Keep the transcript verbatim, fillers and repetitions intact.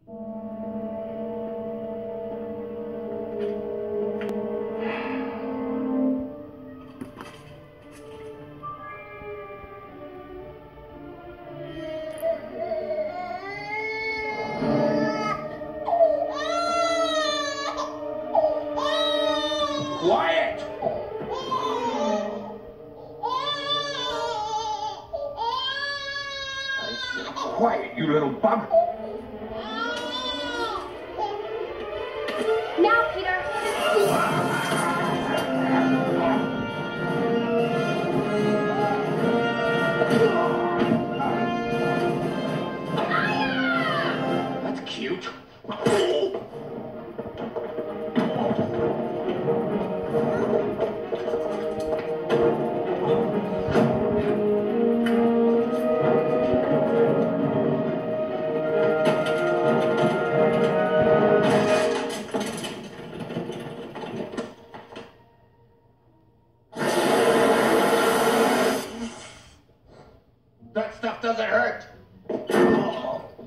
Quiet! Quiet, you little bug! Now, Peter! That's cute. That stuff doesn't hurt.